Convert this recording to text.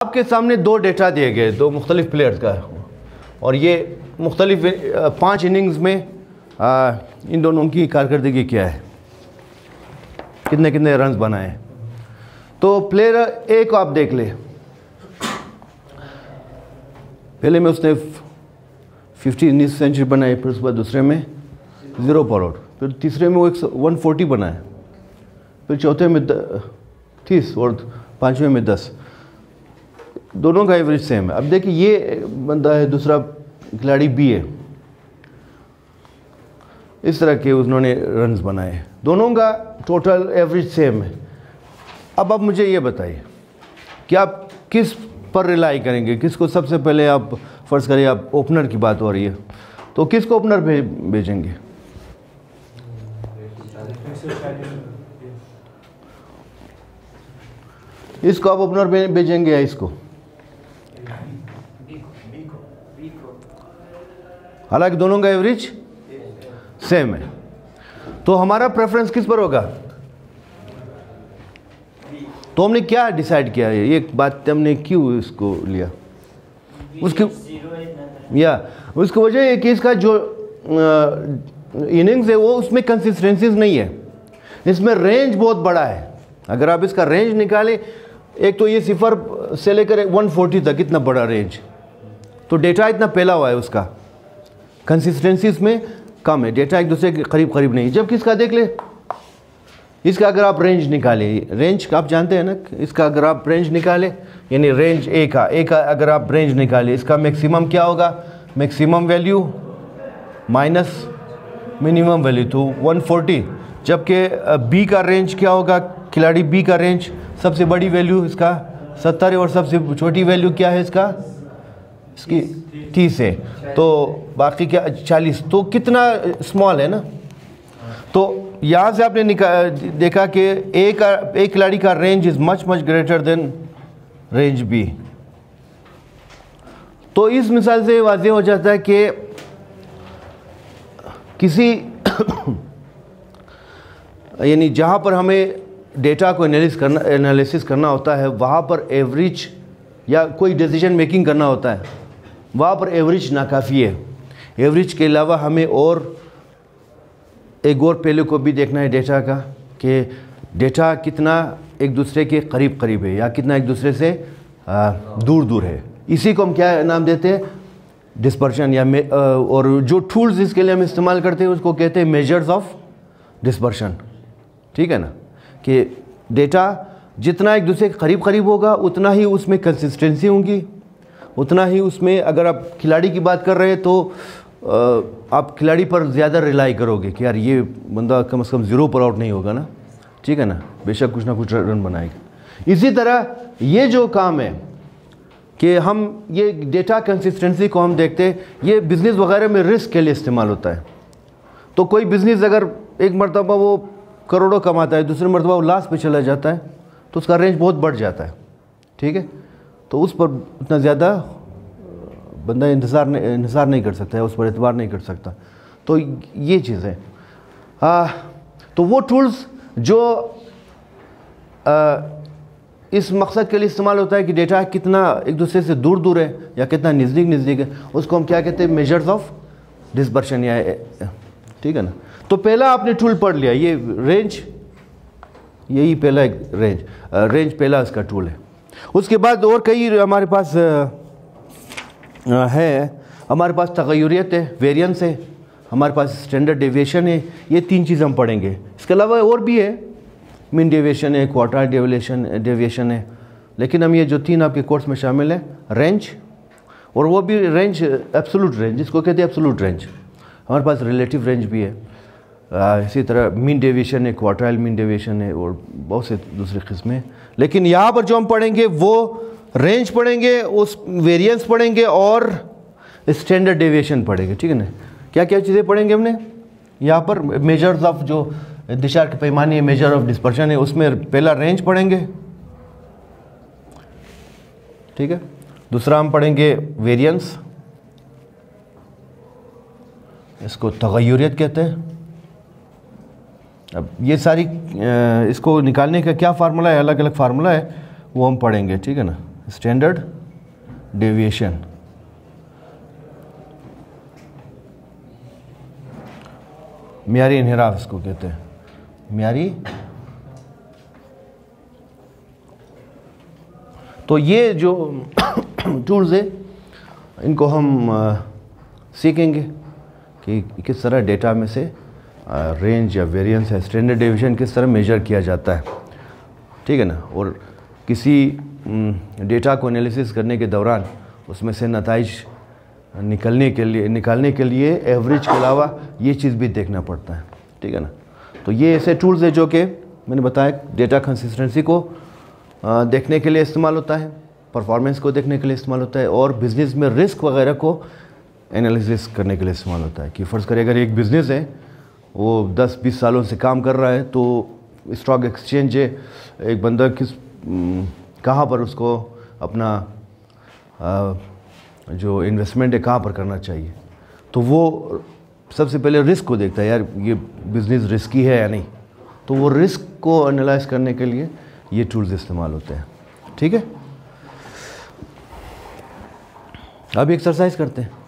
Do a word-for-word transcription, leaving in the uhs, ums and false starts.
आपके सामने दो डेटा दिए गए, दो मुख्तलिफ प्लेयर्स का, और ये मुख्तलिफ पाँच इनिंग्स में आ, इन दोनों की कारकर्दगी क्या है, कितने कितने रन्स बनाए। तो प्लेयर ए को आप देख ले, पहले में उसने फिफ्टी इनिंग्स सेंचुरी बनाई, फिर उसके बाद दूसरे में ज़ीरो फॉर आउट, फिर तीसरे में वो एक वन फोर्टी बनाया, फिर चौथे में तीस और पाँचवें में दस। दोनों का एवरेज सेम है। अब देखिए ये बंदा है, दूसरा खिलाड़ी बी है, इस तरह के उन्होंने रन्स बनाए, दोनों का टोटल एवरेज सेम है। अब आप मुझे ये बताइए कि आप किस पर रिलाई करेंगे, किसको सबसे पहले आप फ़र्ज़ करिए, आप ओपनर की बात हो रही है, तो किसको ओपनर भे, भेजेंगे? इसको आप ओपनर भेजेंगे या इसको? हालांकि दोनों का एवरेज सेम है, तो हमारा प्रेफरेंस किस पर होगा? तो हमने क्या डिसाइड किया है, ये बात हमने क्यों इसको लिया? उसकी या उसकी वजह है कि इसका जो इनिंग्स है वो उसमें कंसिस्टेंसीज नहीं है, इसमें रेंज बहुत बड़ा है। अगर आप इसका रेंज निकालें, एक तो ये सिफर से लेकर वन फोर्टी तक इतना बड़ा रेंज, तो डेटा इतना फैला हुआ है, उसका कंसिस्टेंसी इसमें कम है, डेटा एक दूसरे के करीब करीब नहीं। जबकि इसका देख ले, इसका अगर आप रेंज निकाले, रेंज आप जानते हैं ना, इसका अगर आप रेंज निकाले, यानी रेंज ए का ए का अगर आप रेंज निकाले, इसका मैक्सिमम क्या होगा? Maximum value minus minimum value, तो वन फोर्टी। जबकि बी का रेंज क्या होगा? खिलाड़ी बी का रेंज, सबसे बड़ी वैल्यू इसका सत्तर है और सबसे छोटी वैल्यू क्या है इसका? इसकी तीस है, तो बाकी क्या चालीस, तो कितना स्मॉल है ना। तो यहाँ से आपने देखा कि ए का एक खिलाड़ी का range is much much greater than range B. तो इस मिसाल से वाज़ेह हो जाता है कि किसी यानी जहाँ पर हमें डेटा को एनालिसिस करना एनालिसिस करना होता है, वहाँ पर एवरेज या कोई डिसीजन मेकिंग करना होता है, वहाँ पर एवरेज नाकाफ़ी है। एवरेज के अलावा हमें और एक और पहलू को भी देखना है डेटा का, कि डेटा कितना एक दूसरे के करीब करीब है या कितना एक दूसरे से आ, दूर दूर है। इसी को हम क्या नाम देते हैं? डिस्पर्शन, या मे, आ, और जो टूल्स इसके लिए हम इस्तेमाल करते हैं उसको कहते हैं मेजर्स ऑफ डिस्पर्शन। ठीक है ना, कि डेटा जितना एक दूसरे के करीब करीब होगा उतना ही उसमें कंसिस्टेंसी होगी, उतना ही उसमें, अगर आप खिलाड़ी की बात कर रहे हैं तो आप खिलाड़ी पर ज़्यादा रिलाई करोगे कि यार ये बंदा कम से कम ज़ीरो पर आउट नहीं होगा ना, ठीक है ना, बेशक कुछ ना कुछ रन बनाएगा। इसी तरह ये जो काम है कि हम ये डेटा कंसिस्टेंसी को हम देखते हैं, ये बिज़नेस वगैरह में रिस्क के लिए इस्तेमाल होता है। तो कोई बिज़नेस अगर एक मरतबा वो करोड़ों कमाता है, दूसरी मरतबा वो लास्ट पे चला जाता है, तो उसका रेंज बहुत बढ़ जाता है। ठीक है, तो उस पर उतना ज़्यादा बंदा इंतज़ार नहीं इंतज़ार नहीं कर सकता है, उस पर एतबार नहीं कर सकता। तो ये चीज़ है। आ, तो वो टूल्स जो आ, इस मकसद के लिए इस्तेमाल होता है कि डेटा कितना एक दूसरे से दूर दूर है या कितना नज़दीक नज़दीक है, उसको हम क्या कहते हैं? मेजर्स ऑफ डिस्पर्शन, या ठीक है ना। तो पहला आपने टूल पढ़ लिया, ये रेंज, यही पहला एक रेंज रेंज पहला इसका टूल है। उसके बाद और कई हमारे पास आ, है, हमारे पास तगय्युरियत है, वेरिएंस है, हमारे पास स्टैंडर्ड डेविएशन है। ये तीन चीज़ हम पढ़ेंगे। इसके अलावा और भी है, मीन डेविएशन है, क्वार्टाइल डेविएशन डेविएशन है, लेकिन हम ये जो तीन आपके कोर्स में शामिल है, रेंज, और वो भी रेंज एब्सोल्यूट रेंज, जिसको कहते हैं एब्सोल्यूट रेंज। हमारे पास रिलेटिव रेंज भी है, आ, इसी तरह मीन डेविएशन है, क्वार्टाइल मीन डेविएशन है, और बहुत से दूसरी किस्में। लेकिन यहाँ पर जो हम पढ़ेंगे वो रेंज पढ़ेंगे, उस वेरिएंस पढ़ेंगे और स्टैंडर्ड डेविएशन पढ़ेंगे। ठीक है ना, क्या क्या चीज़ें पढ़ेंगे हमने यहाँ पर? मेजर्स ऑफ जो दिशा के पैमाने, मेजर ऑफ डिस्पर्शन है, उसमें पहला रेंज पढ़ेंगे। ठीक है, दूसरा हम पढ़ेंगे वेरिएंस, इसको तगय्युरियत कहते हैं। अब ये सारी इसको निकालने का क्या फार्मूला है, अलग अलग फार्मूला है, वो हम पढ़ेंगे। ठीक है ना, स्टैंडर्ड डेविएशन। म्यारी इन्हिराफ इसको कहते हैं, म्यारी। तो ये जो टूल्स है इनको हम आ, सीखेंगे कि किस तरह डेटा में से रेंज या वेरिएंस या स्टैंडर्ड डेविएशन किस तरह मेजर किया जाता है, ठीक है ना। और किसी डेटा को एनालिसिस करने के दौरान उसमें से नताइज निकलने के लिए निकालने के लिए एवरेज के अलावा ये चीज़ भी देखना पड़ता है, ठीक है ना। तो ये ऐसे टूल्स है जो कि मैंने बताया डेटा कंसिस्टेंसी को आ, देखने के लिए इस्तेमाल होता है, परफॉर्मेंस को देखने के लिए इस्तेमाल होता है, और बिज़नेस में रिस्क वगैरह को एनालिसिस करने के लिए इस्तेमाल होता है। कि फ़र्ज़ करें अगर एक बिज़नेस है वो दस बीस सालों से काम कर रहा है, तो स्टॉक एक्सचेंज है, एक बंदा किस कहाँ पर उसको अपना आ, जो इन्वेस्टमेंट है कहाँ पर करना चाहिए, तो वो सबसे पहले रिस्क को देखता है, यार ये बिज़नेस रिस्की है या नहीं। तो वो रिस्क को एनालाइज करने के लिए ये टूल्स इस्तेमाल होते हैं, ठीक है। अब एक्सरसाइज करते हैं।